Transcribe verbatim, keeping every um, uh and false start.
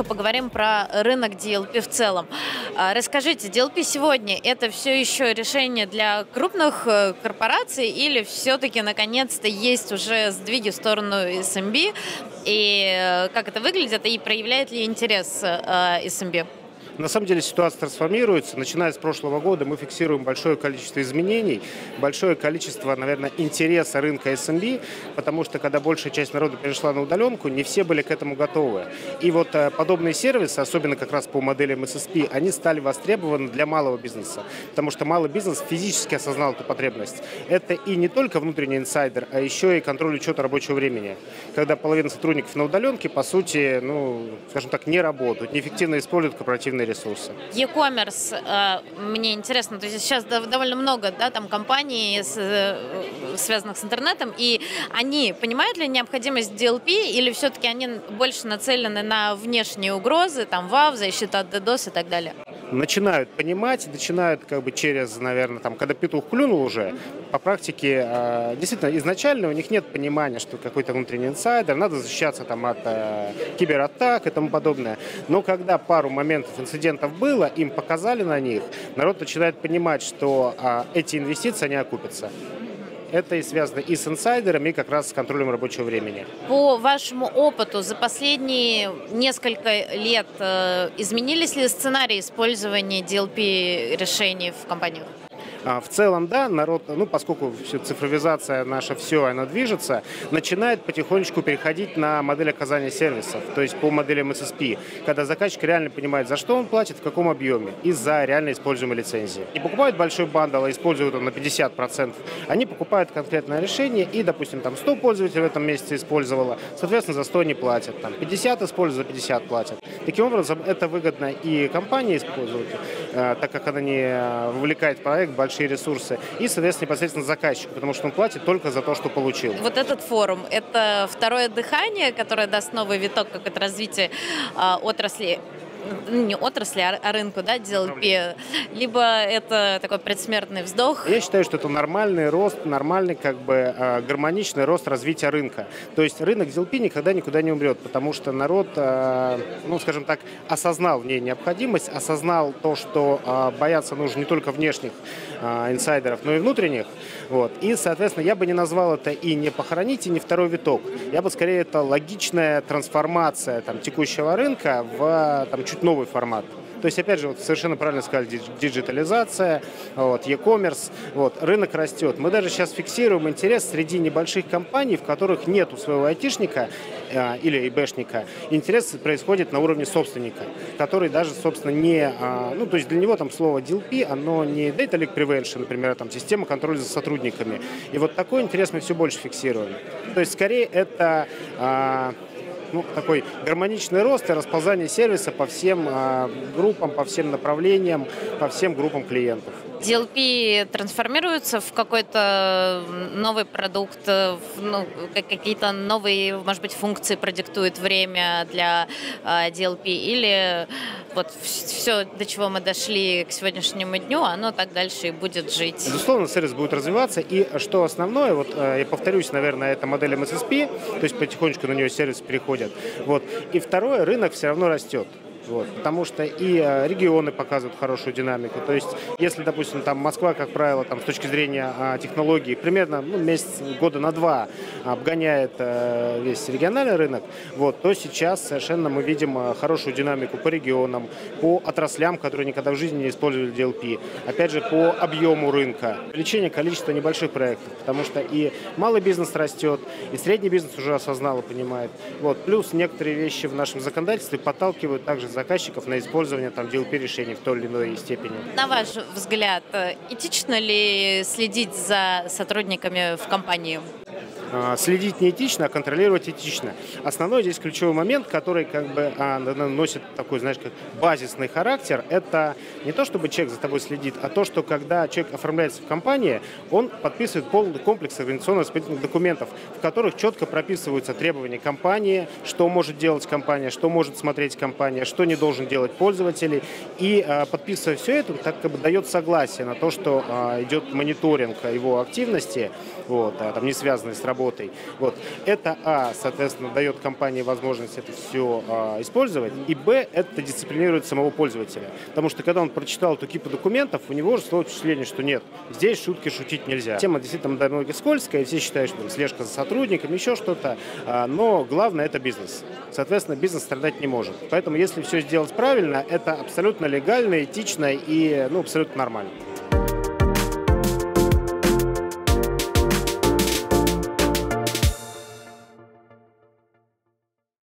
поговорим про рынок ди эл пи в целом. Расскажите, ди эл пи сегодня это все еще решение для крупных корпораций или все-таки наконец-то есть уже сдвиги в сторону эс эм би? И как это выглядит и проявляет ли интерес эс эм би? На самом деле ситуация трансформируется. Начиная с прошлого года мы фиксируем большое количество изменений, большое количество, наверное, интереса рынка эс эм би, потому что когда большая часть народа перешла на удаленку, не все были к этому готовы. И вот подобные сервисы, особенно как раз по моделям эс эс пи, они стали востребованы для малого бизнеса, потому что малый бизнес физически осознал эту потребность. Это и не только внутренний инсайдер, а еще и контроль учета рабочего времени, когда половина сотрудников на удаленке, по сути, ну, скажем так, не работают, неэффективно используют корпоративные ресурсы. E-commerce, э, мне интересно, то есть сейчас довольно много, да, там компаний, с, э, связанных с интернетом, и они понимают ли необходимость ди эл пи, или все-таки они больше нацелены на внешние угрозы, там вав, защита от ддос и так далее? Начинают понимать, начинают как бы через, наверное, там, когда петух клюнул уже, по практике, э, действительно, изначально у них нет понимания, что какой-то внутренний инсайдер, надо защищаться там от э, кибератак и тому подобное. Но когда пару моментов инцидентов было, им показали на них, народ начинает понимать, что э, эти инвестиции, они окупятся. Это и связано и с инсайдерами, и как раз с контролем рабочего времени. По вашему опыту за последние несколько лет э, изменились ли сценарии использования ди эл пи решений в компаниях? В целом, да, народ, ну, поскольку все, цифровизация наша, все, она движется, начинает потихонечку переходить на модель оказания сервисов, то есть по моделям эс эс пи, когда заказчик реально понимает, за что он платит, в каком объеме, и за реально используемые лицензии. Не покупают большой бандл, а используют он на пятьдесят процентов. Они покупают конкретное решение, и, допустим, там сто пользователей в этом месяце использовало, соответственно, за сто не платят, там пятьдесят используют, за пятьдесят платят. Таким образом, это выгодно и компании использовать, так как она не вовлекает в проект большие ресурсы, и, соответственно, непосредственно заказчику, потому что он платит только за то, что получил. Вот этот форум – это второе дыхание, которое даст новый виток, как это развитие э, отрасли, не отрасли, а рынку, да, ди эл пи, либо это такой предсмертный вздох? Я считаю, что это нормальный рост, нормальный, как бы, гармоничный рост развития рынка. То есть рынок ди эл пи никогда никуда не умрет, потому что народ, ну, скажем так, осознал в ней необходимость, осознал то, что бояться нужно не только внешних инсайдеров, но и внутренних. Вот. И, соответственно, я бы не назвал это и не похоронить, и не второй виток. Я бы, скорее, это логичная трансформация там, текущего рынка в там, чуть новый формат. То есть, опять же, вот совершенно правильно сказали, диджитализация, вот, e-commerce, вот, рынок растет. Мы даже сейчас фиксируем интерес среди небольших компаний, в которых нет у своего айтишника э, или ИБшника. Интерес происходит на уровне собственника, который даже, собственно, не... Э, ну, то есть для него там слово ди эл пи, оно не Data Leak Prevention, например, там система контроля за сотрудниками. И вот такой интерес мы все больше фиксируем. То есть, скорее, это... Э, Ну, такой гармоничный рост и расползание сервиса по всем э, группам, по всем направлениям, по всем группам клиентов. ди эл пи трансформируется в какой-то новый продукт, в, ну, какие-то новые, может быть, функции продиктует время для э, ди эл пи, или вот все, до чего мы дошли к сегодняшнему дню, оно так дальше и будет жить? Безусловно, сервис будет развиваться, и что основное, вот я повторюсь, наверное, это модель эм эс эс пи, то есть потихонечку на нее сервисы переходят. Вот. И второе, рынок все равно растет. Вот, потому что и э, регионы показывают хорошую динамику. То есть, если, допустим, там Москва, как правило, там, с точки зрения э, технологий, примерно ну, месяц, года на два обгоняет э, весь региональный рынок, вот, то сейчас совершенно мы видим э, хорошую динамику по регионам, по отраслям, которые никогда в жизни не использовали ди эл пи. Опять же, по объему рынка. Увеличение количества небольших проектов, потому что и малый бизнес растет, и средний бизнес уже осознал и понимает. Вот, плюс некоторые вещи в нашем законодательстве подталкивают также заказчиков на использование там, ди эл пи решений в той или иной степени. На ваш взгляд, этично ли следить за сотрудниками в компании? Следить не этично, а контролировать этично. Основной здесь ключевой момент, который как бы а, носит такой, знаешь, как базисный характер, это не то, чтобы человек за тобой следит, а то, что когда человек оформляется в компании, он подписывает полный комплекс организационно-исполнительных документов, в которых четко прописываются требования компании, что может делать компания, что может смотреть компания, что не должен делать пользователь. И а, подписывая все это, так как бы дает согласие на то, что а, идет мониторинг его активности, вот, а, там, не связанный с работой, работой. Вот. Это, а, соответственно, дает компании возможность это все а, использовать, и, б, это дисциплинирует самого пользователя. Потому что, когда он прочитал эту кипу документов, у него уже стало впечатление, что нет, здесь шутки шутить нельзя. Тема действительно для многих скользкая, и все считают, что там, слежка за сотрудниками, еще что-то, а, но главное – это бизнес. Соответственно, бизнес страдать не может. Поэтому, если все сделать правильно, это абсолютно легально, этично и ну, абсолютно нормально.